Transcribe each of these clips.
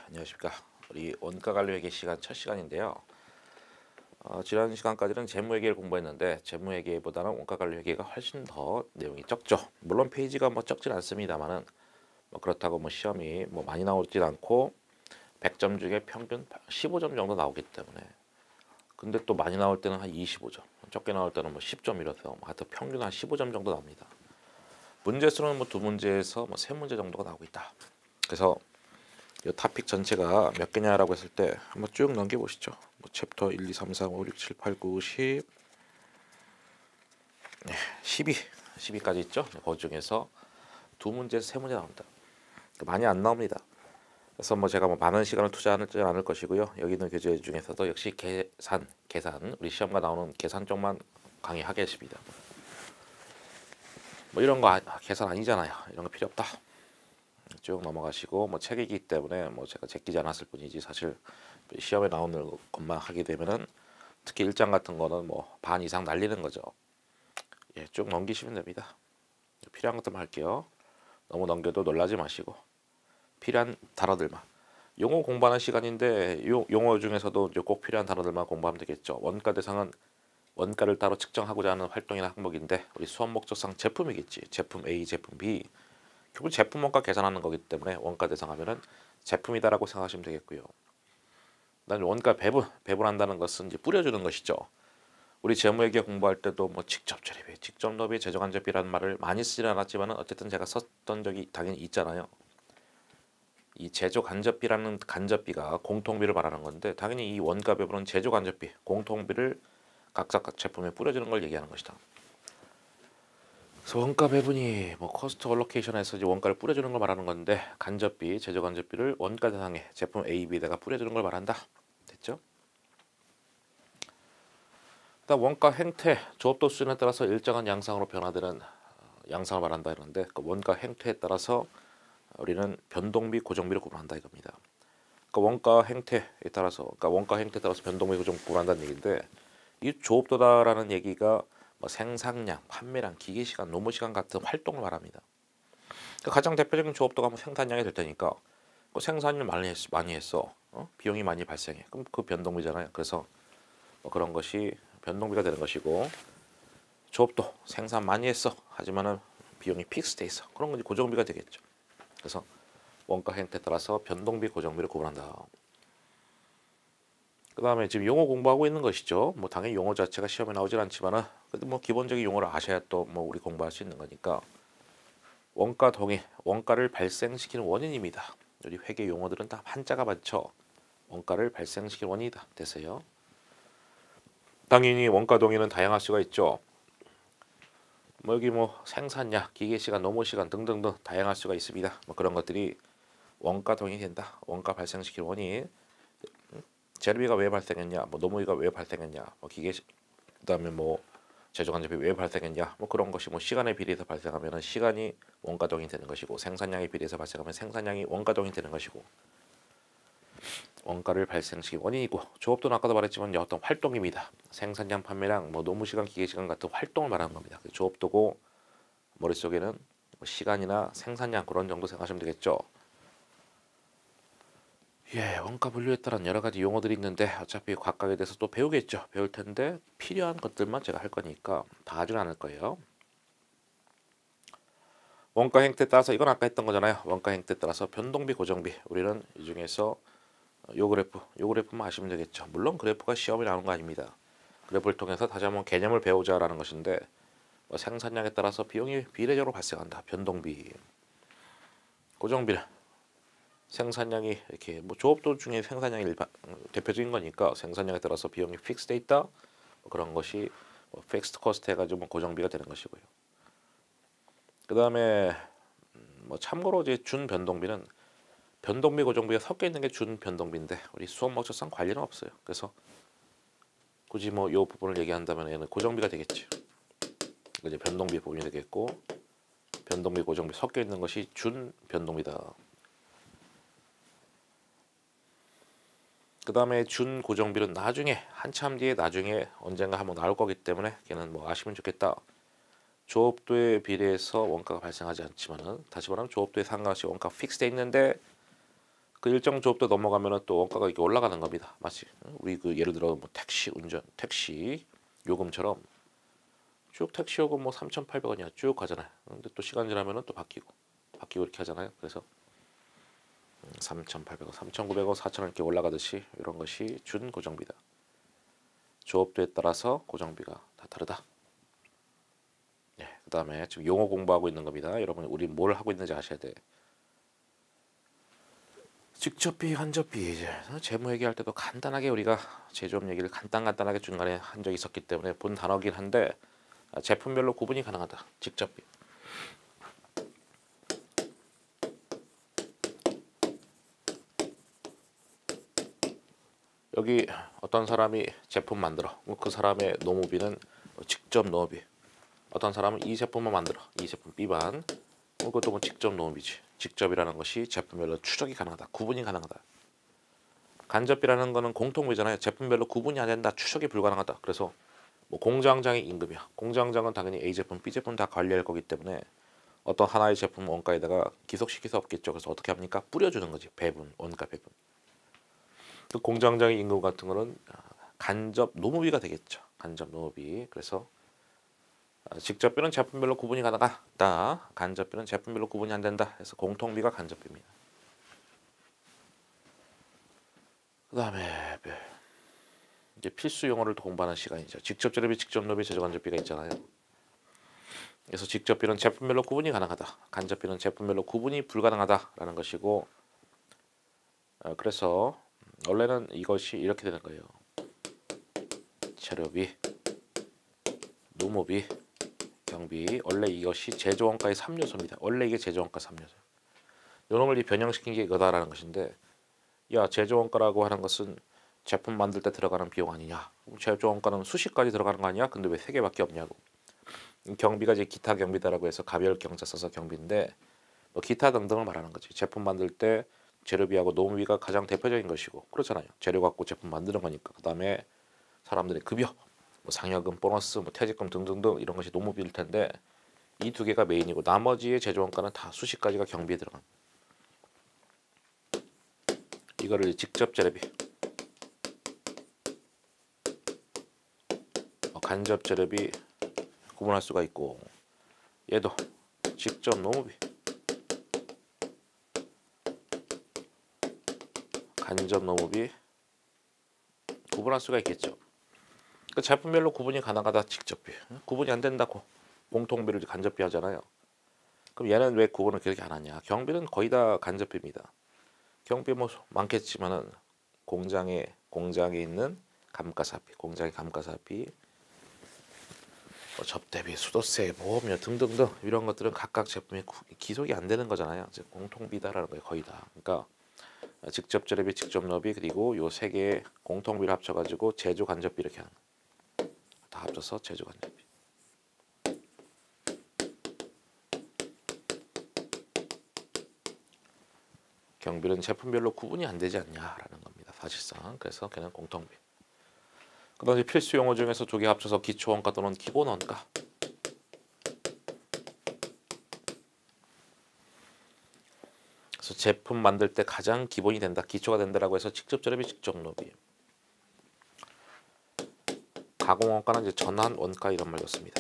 안녕하십니까. 우리 원가 관리 회계 시간 첫 시간인데요. 지난 시간까지는 재무회계를 공부했는데 재무회계보다는 원가 관리 회계가 훨씬 더 내용이 적죠. 물론 페이지가 뭐 적진 않습니다만은 뭐 그렇다고 뭐 시험이 뭐 많이 나오진 않고 100점 중에 평균 15점 정도 나오기 때문에 근데 또 많이 나올 때는 한 25점, 적게 나올 때는 뭐 10점 이렇서 하여튼 평균 한 15점 정도 나옵니다. 문제 수는 뭐 두 문제에서 뭐 세 문제 정도가 나오고 있다. 그래서 이 토픽 전체가 몇 개냐라고 했을 때 한번 쭉 넘겨보시죠. 뭐 챕터 1, 2, 3, 4, 5, 6, 7, 8, 9, 10, 12까지 있죠. 그 중에서 두 문제, 세 문제 나옵니다. 많이 안 나옵니다. 그래서 뭐 제가 뭐 많은 시간을 투자하지 않을 것이고요. 여기 있는 교재 중에서도 역시 계산, 우리 시험가 나오는 계산 쪽만 강의하겠습니다. 뭐 이런 거 계산 아니잖아요. 이런 거 필요 없다. 쭉 넘어가시고 뭐 책이기 때문에 뭐 제가 제끼지 않았을 뿐이지 사실 시험에 나오는 것만 하게 되면은 특히 일장 같은 거는 뭐 반 이상 날리는 거죠. 예, 쭉 넘기시면 됩니다. 필요한 것들만 할게요. 너무 넘겨도 놀라지 마시고 필요한 단어들만. 용어 공부하는 시간인데 용어 중에서도 이제 꼭 필요한 단어들만 공부하면 되겠죠. 원가 대상은 원가를 따로 측정하고자 하는 활동이나 항목인데 우리 수업 목적상 제품이겠지. 제품 A, 제품 B. 결국 제품 원가 계산하는 거기 때문에 원가 대상하면은 제품이다라고 생각하시면 되겠고요. 그다음에 원가 배분한다는 것은 이제 뿌려주는 것이죠. 우리 재무회계 공부할 때도 뭐 직접 처리비, 직접 납입, 제조간접비라는 말을 많이 쓰지는 않았지만은 어쨌든 제가 썼던 적이 당연히 있잖아요. 이 제조간접비라는 간접비가 공통비를 말하는 건데 당연히 이 원가 배분은 제조간접비, 공통비를 각각 제품에 뿌려주는 걸 얘기하는 것이다. 그래서 원가 배분이 뭐 코스트 얼로케이션에서 이제 원가를 뿌려주는 걸 말하는 건데 간접비, 제조간접비를 원가 대상에 제품 A, B에다가 뿌려주는 걸 말한다. 됐죠? 그다음 원가 행태, 조업도 수준에 따라서 일정한 양상으로 변화되는 양상을 말한다 이러는데 그 원가 행태에 따라서 우리는 변동비, 고정비를 구분한다 이겁니다. 그러니까 원가 행태에 따라서, 변동비, 고정 구분한다는 얘기인데 이 조업도다라는 얘기가 뭐 생산량, 판매량, 기계시간, 노무시간 같은 활동을 말합니다. 그러니까 가장 대표적인 조업도가 뭐 생산량이 될 테니까 뭐 생산을 많이 했어, 비용이 많이 발생해. 그럼 그 변동비잖아요. 그래서 뭐 그런 것이 변동비가 되는 것이고 조업도 생산 많이 했어. 하지만은 비용이 픽스돼 있어. 그런 건 고정비가 되겠죠. 그래서 원가 행태에 따라서 변동비, 고정비를 구분한다. 그 다음에 지금 용어 공부하고 있는 것이죠. 뭐 당연히 용어 자체가 시험에 나오질 않지만은 그래도 뭐 기본적인 용어를 아셔야 또 뭐 우리 공부할 수 있는 거니까 원가 동의, 원가를 발생시키는 원인입니다. 우리 회계 용어들은 다 한자가 많죠. 원가를 발생시키는 원인이다. 됐어요. 당연히 원가 동의는 다양할 수가 있죠. 뭐 여기 뭐 생산량, 기계시간, 노무시간 등등등 다양할 수가 있습니다. 뭐 그런 것들이 원가 동의이 된다. 원가 발생시키는 원인. 재료비가 왜 발생했냐, 뭐 노무비가 왜 발생했냐, 뭐 그다음에 뭐 제조간접비 왜 발생했냐, 뭐 그런 것이 뭐 시간에 비례해서 발생하면은 시간이 원가동이 되는 것이고 생산량에 비례해서 발생하면 생산량이 원가동이 되는 것이고 원가를 발생시킨 원인이고 조업도는 아까도 말했지만 어떤 활동입니다. 생산량, 판매량, 뭐 노무시간, 기계시간 같은 활동을 말하는 겁니다. 조업도고 머릿속에는 뭐 시간이나 생산량 그런 정도 생각하시면 되겠죠. 예, 원가 분류에 따른 여러 가지 용어들이 있는데 어차피 각각에 대해서 또 배우겠죠. 배울 텐데 필요한 것들만 제가 할 거니까 다 하진 않을 거예요. 원가 행태에 따라서 이건 아까 했던 거잖아요. 원가 행태에 따라서 변동비, 고정비. 우리는 이 중에서 요 그래프만 아시면 되겠죠. 물론 그래프가 시험에 나오는 거 아닙니다. 그래프를 통해서 다시 한번 개념을 배우자라는 것인데 뭐 생산량에 따라서 비용이 비례적으로 발생한다. 변동비. 고정비는 생산량이 이렇게 뭐 조업도 중에 생산량이 대표적인 거니까 생산량에 따라서 비용이 픽스돼 있다. 뭐 그런 것이 뭐 픽스드 코스트 해가지고 뭐 고정비가 되는 것이고요. 그 다음에 뭐 참고로 이제 준 변동비는 변동비, 고정비가 섞여 있는 게 준 변동비인데 우리 수업 목적상 관련은 없어요. 그래서 굳이 뭐 이 부분을 얘기한다면 얘는 고정비가 되겠죠. 이제 변동비 부분이 되겠고 변동비, 고정비 섞여 있는 것이 준 변동비다. 그 다음에 준 고정비는 나중에 한참 뒤에 나중에 언젠가 한번 나올 거기 때문에 걔는 뭐 아시면 좋겠다. 조업도에 비례해서 원가가 발생하지 않지만은 다시 말하면 조업도에 상관없이 원가 픽스돼 있는데 그 일정 조업도 넘어가면은 또 원가가 이렇게 올라가는 겁니다. 마치 우리 그 예를 들어 뭐 택시 운전, 택시 요금처럼 쭉 택시 요금 뭐 3,800원이야 쭉 가잖아요. 근데 또 시간 지나면은 또 바뀌고 이렇게 하잖아요. 그래서 3,800원, 3,900원, 4,000원 이렇게 올라가듯이 이런 것이 준 고정비다. 조업도에 따라서 고정비가 다 다르다. 네, 그다음에 지금 용어 공부하고 있는 겁니다. 여러분 우리 뭘 하고 있는지 아셔야 돼. 직접비, 간접비 이제 재무 얘기할 때도 간단하게 우리가 제조업 얘기를 간단하게 중간에 한 적이 있었기 때문에 본 단어긴 한데 제품별로 구분이 가능하다. 직접비. 여기 어떤 사람이 제품 만들어. 그 사람의 노무비는 직접 노무비. 어떤 사람은 이 제품만 만들어. 이 제품 B반. 그것도 뭐 직접 노무비지. 직접이라는 것이 제품별로 추적이 가능하다. 구분이 가능하다. 간접비라는 거는 공통비잖아요. 제품별로 구분이 안 된다. 추적이 불가능하다. 그래서 뭐 공장장의 임금이야. 공장장은 당연히 A 제품, B 제품 다 관리할 거기 때문에 어떤 하나의 제품 원가에다가 기속시킬 수 없겠죠. 그래서 어떻게 합니까? 뿌려주는 거지. 배분, 원가 배분. 그 공장장의 임금 같은 거는 간접 노무비가 되겠죠. 간접 노무비. 그래서 직접비는 제품별로 구분이 가능하다. 간접비는 제품별로 구분이 안 된다. 그래서 공통비가 간접비입니다. 그다음에 이제 필수 용어를 또 공부하는 시간이죠. 직접 재료비, 직접 노비, 제조 간접비가 있잖아요. 그래서 직접비는 제품별로 구분이 가능하다. 간접비는 제품별로 구분이 불가능하다라는 것이고, 그래서 원래는 이것이 이렇게 되는 거예요. 재료비, 노무비, 경비. 원래 이것이 제조원가의 3요소입니다. 원래 이게 제조원가 3요소. 요놈을 변형시킨 게 이거다라는 것인데, 야 제조원가라고 하는 것은 제품 만들 때 들어가는 비용 아니냐? 제조원가는 수십 가지 들어가는 거 아니야? 근데 왜 세 개밖에 없냐고. 경비가 이제 기타 경비다라고 해서 가별 경자 써서 경비인데 뭐 기타 등등을 말하는 거지. 제품 만들 때 재료비하고 노무비가 가장 대표적인 것이고 그렇잖아요. 재료 갖고 제품 만드는 거니까. 그다음에 사람들의 급여, 뭐 상여금, 보너스, 뭐 퇴직금 등등등 이런 것이 노무비일 텐데 이 두 개가 메인이고 나머지의 제조원가는 다 수십 가지가 경비에 들어간. 이거를 직접 재료비, 간접 재료비 구분할 수가 있고 얘도 직접 노무비, 간접 노무비 구분할 수가 있겠죠. 그 제품별로 구분이 가능하다. 직접비 구분이 안 된다고 공통비를 간접비 하잖아요. 그럼 얘는 왜 구분을 그렇게 안 하냐? 경비는 거의 다 간접비입니다. 경비 뭐 많겠지만은 공장에 있는 감가사비, 공장의 감가사비, 뭐 접대비, 수도세, 보험료 등등등 이런 것들은 각각 제품에 기속이 안 되는 거잖아요. 이제 공통비다라는 거예요, 거의 다. 그러니까 직접 재료비, 직접 노비 그리고 요 세 개의 공통비를 합쳐가지고 제조 간접비 이렇게 하는 거예요. 다 합쳐서 제조 간접비. 경비는 제품별로 구분이 안 되지 않냐라는 겁니다. 사실상. 그래서 그냥 공통비. 그다음에 필수 용어 중에서 두 개 합쳐서 기초원가 또는 기본원가. 그래서 제품 만들 때 가장 기본이 된다, 기초가 된다라고 해서 직접 재료비, 직접 노비. 가공원가는 이제 전환원가 이런 말도 씁니다.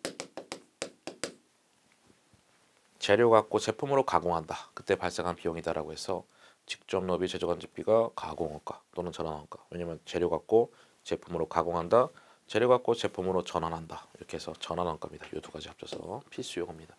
재료 갖고 제품으로 가공한다. 그때 발생한 비용이다라고 해서 직접 노비, 제조 간접비가 가공원가 또는 전환원가. 왜냐면 재료 갖고 제품으로 가공한다. 재료 갖고 제품으로 전환한다. 이렇게 해서 전환원가입니다. 이 두 가지 합쳐서 필수 용어입니다.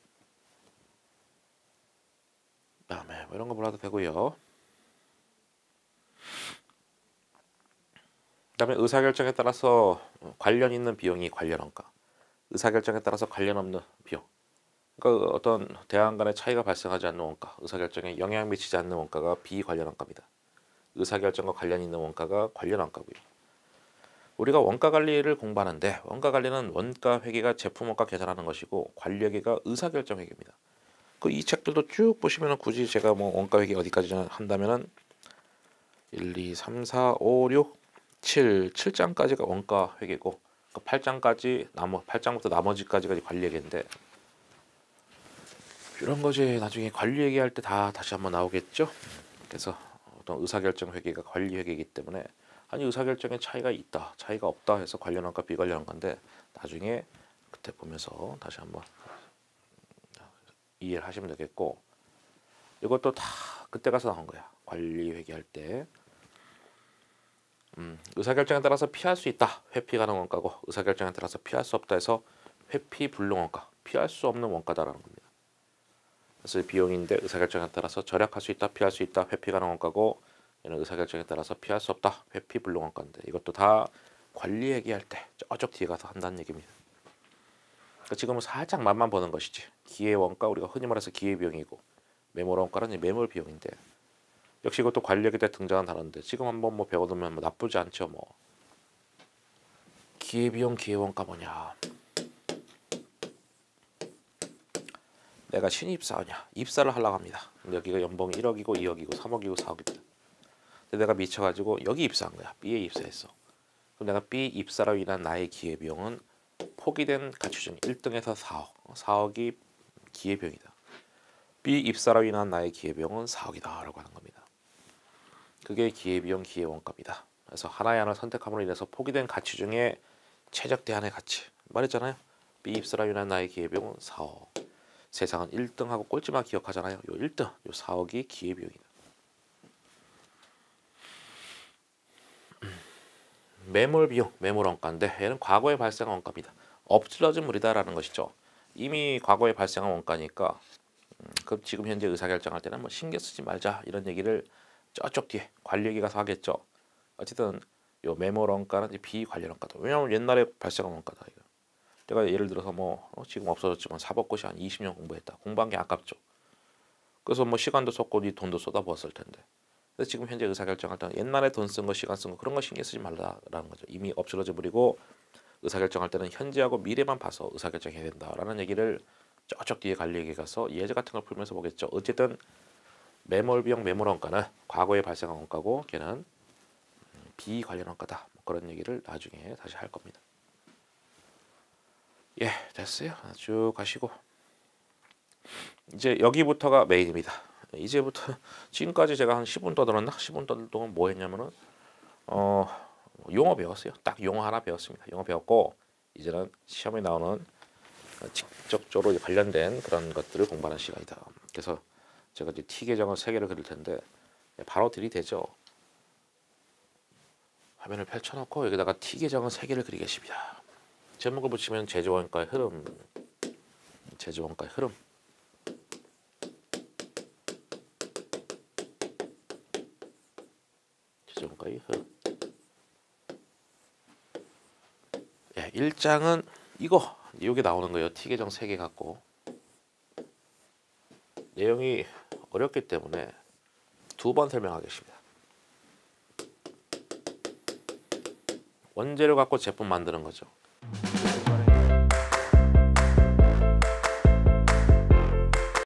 그다음에 뭐 이런 거 몰라도 되고요. 그다음에 의사결정에 따라서 관련 있는 비용이 관련원가. 의사결정에 따라서 관련 없는 비용. 그러니까 어떤 대안 간의 차이가 발생하지 않는 원가, 의사결정에 영향 미치지 않는 원가가 비관련 원가입니다. 의사결정과 관련 있는 원가가 관련 원가고요. 우리가 원가 관리를 공부하는데 원가 관리는 원가 회계가 제품 원가 계산하는 것이고 관리 회계가 의사결정 회계입니다. 그 이 책들도 쭉 보시면 굳이 제가 뭐 원가 회계 어디까지 한다면은 1, 2, 3, 4, 5, 6, 7장까지가 원가 회계고 그 8장까지 8장부터 나머지까지가 관리 회계인데 이런 거지 나중에 관리 얘기할 때 다시 한번 나오겠죠. 그래서 어떤 의사결정 회계가 관리 회계이기 때문에 아니 의사결정에 차이가 있다, 차이가 없다 해서 관련원가 비관련원가인데 나중에 그때 보면서 다시 한번 이해를 하시면 되겠고 이것도 다 그때 가서 나온 거야. 관리 회계할 때 의사결정에 따라서 피할 수 있다. 회피 가능 원가고 의사결정에 따라서 피할 수 없다 해서 회피 불능 원가, 피할 수 없는 원가다라는 겁니다. 그래서 비용인데 의사결정에 따라서 절약할 수 있다, 피할 수 있다, 회피 가능 원가고 얘는 의사결정에 따라서 피할 수 없다, 회피 불능 원가인데 이것도 다 관리 회계할 때 저쪽 뒤에 가서 한다는 얘기입니다. 그러니까 지금은 살짝 맛만 보는 것이지 기회 원가 우리가 흔히 말해서 기회 비용이고 매몰 원가는 매몰 비용인데 역시 이것도 관리 회계 때 등장한 단어인데 지금 한번 뭐 배워두면 뭐 나쁘지 않죠. 뭐 기회 비용 기회 원가 뭐냐? 내가 신입사원이야. 입사를 하려고 합니다. 근데 여기가 연봉이 1억이고 2억이고 3억이고 4억입니다. 근데 내가 미쳐가지고 여기 입사한 거야. B에 입사했어. 그럼 내가 B 입사로 인한 나의 기회비용은 포기된 가치 중 1등에서 4억. 4억이 기회비용이다. B 입사로 인한 나의 기회비용은 4억이다 라고 하는 겁니다. 그게 기회비용 기회원가입니다. 그래서 하나의 안을 선택함으로 인해서 포기된 가치 중에 최적 대안의 가치 말했잖아요. B 입사로 인한 나의 기회비용은 4억. 세상은 1등하고 꼴찌만 기억하잖아요. 요 1등, 요 4억이 기회비용이다. 매몰 비용, 매몰 원가인데 얘는 과거에 발생한 원가입니다. 엎질러진 물이다라는 것이죠. 이미 과거에 발생한 원가니까 그럼 지금 현재 의사결정할 때는 뭐 신경 쓰지 말자 이런 얘기를 저쪽 뒤에 관리 얘기 가서 하겠죠. 어쨌든 요 매몰 원가는 이제 비관련 원가다. 왜냐하면 옛날에 발생한 원가다. 이거. 내가 예를 들어서 뭐 지금 없어졌지만 사법고시 한 20년 공부했다. 공부한 게 아깝죠. 그래서 뭐 시간도 썼고 네 돈도 쏟아부었을 텐데. 그래서 지금 현재 의사결정할 때는 옛날에 돈 쓴 거, 시간 쓴 거 그런 거 신경 쓰지 말라라는 거죠. 이미 엎질러져 버리고 의사결정할 때는 현재하고 미래만 봐서 의사결정해야 된다라는 얘기를 저쪽 뒤에 관리 얘기 가서 예제 같은 걸 풀면서 보겠죠. 어쨌든 매몰 비용, 매몰 원가는 과거에 발생한 원가고 걔는 비관련 원가다. 뭐 그런 얘기를 나중에 다시 할 겁니다. 예, 됐어요. 쭉 가시고 이제 여기부터가 메인입니다. 이제부터 지금까지 제가 한 10분 떠들었나? 10분 떠들 동안 뭐 했냐면은 용어 배웠어요. 딱 용어 하나 배웠습니다. 용어 배웠고 이제는 시험에 나오는 직접적으로 관련된 그런 것들을 공부하는 시간이다. 그래서 제가 이제 T 계정을 3개를 그릴 텐데 바로 들이대죠. 화면을 펼쳐놓고 여기다가 T 계정을 3개를 그리겠습니다. 제목을 붙이면 제조원가의 흐름, 제조원가의 흐름. 제조원가의 흐름. 예, 1장은 이게 나오는 거예요. T 계정 3개 갖고 내용이 어렵기 때문에 2번 설명하겠습니다. 원재료 갖고 제품 만드는 거죠.